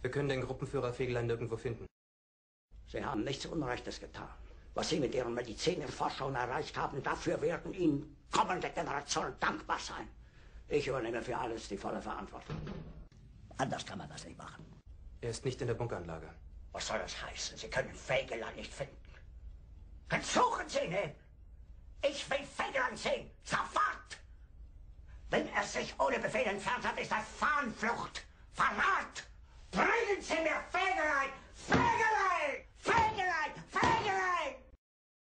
Wir können den Gruppenführer Fegelein nirgendwo finden. Sie haben nichts Unrechtes getan. Was Sie mit Ihren Medizinforschungen erreicht haben, dafür werden Ihnen kommende Generationen dankbar sein. Ich übernehme für alles die volle Verantwortung. Anders kann man das nicht machen. Er ist nicht in der Bunkeranlage. Was soll das heißen? Sie können Fegelein nicht finden. Dann suchen Sie ihn! Ich will Fegelein sehen! Sofort! Wenn er sich ohne Befehl entfernt hat, ist das Fahnenflucht! Verrat! Bringen Sie mir Fegelein! Fegelein! Fegelein! Fegelein!